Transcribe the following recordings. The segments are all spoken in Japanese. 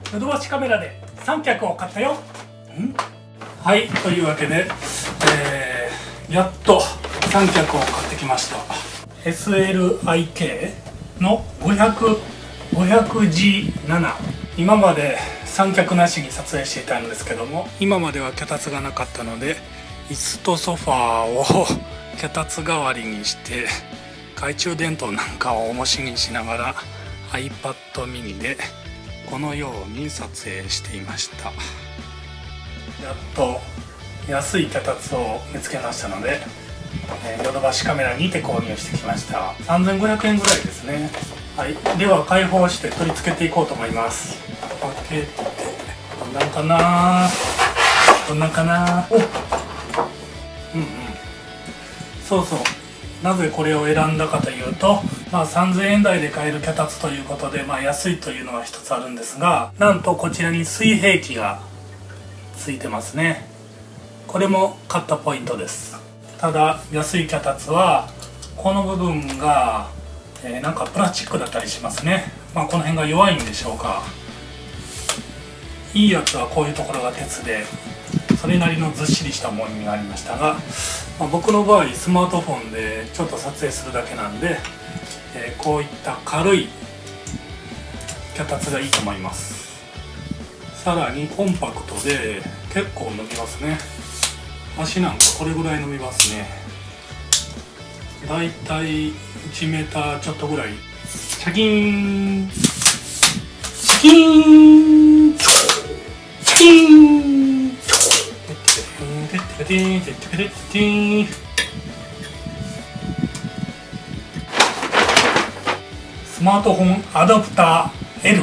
ヨドバシカメラで三脚を買ったよ。はい、というわけで、やっと三脚を買ってきました。 SLIK の 500G7。今まで三脚なしに撮影していたんですけども、今までは脚立がなかったので椅子とソファーを脚立代わりにして懐中電灯なんかを重しにしながら iPad mini でこのように撮影していました。やっと安い脚立を見つけましたので、ヨドバシカメラにて購入してきました。3500円ぐらいですね。はい、では開放して取り付けていこうと思います。開けてどんなんかな、どんなんかな。お、そうそう、なぜこれを選んだかというと、3000円台で買える脚立ということで、安いというのは一つあるんですが、なんとこちらに水平器がついてますね。これも買ったポイントです。ただ安い脚立はこの部分が、なんかプラスチックだったりしますね。この辺が弱いんでしょうか。いいやつはこういうところが鉄でそれなりのずっしりした重みがありましたが、僕の場合スマートフォンでちょっと撮影するだけなんで、こういった軽い脚立がいいと思います。さらにコンパクトで結構伸びますね。足なんかこれぐらい伸びますね。だいたい1メーターちょっとぐらい。シャキーンシャキーンシャキーンスマートフォンアダプター L。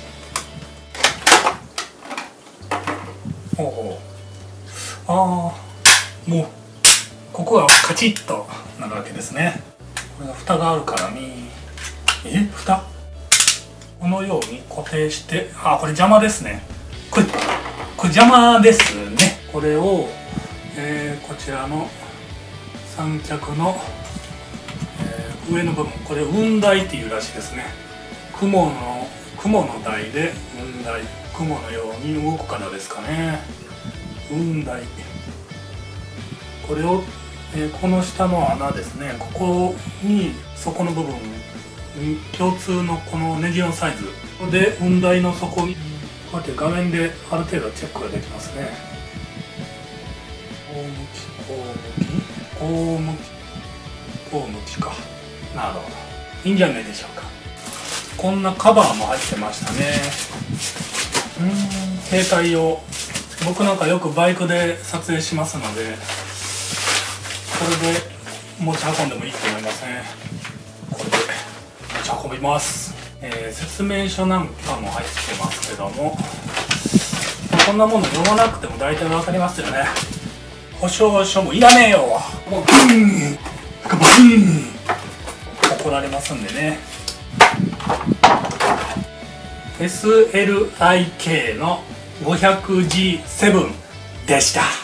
もうここがカチッとなるわけですね。これが蓋があるからね。蓋このように固定して、これ邪魔ですね。これ邪魔ですね。これを、こちらの三脚の、上の部分、これ雲台っていうらしいですね。雲の台で雲台、雲のように動くからですかね。雲台、これを、この下の穴ですね、ここに底の部分共通のこのネジのサイズで雲台の底にこうやって画面である程度チェックができますね。こう向きか。なるほど、いいんじゃないでしょうか。こんなカバーも入ってましたね。携帯用、僕なんかよくバイクで撮影しますので、これで持ち運んでもいいと思いますね。これで持ち運びます。説明書なんかも入ってますけども、こんなもの読まなくても大体わかりますよね。保証書もいらねえよ、もう怒られますんでね。 SLIK の 500G7 でした。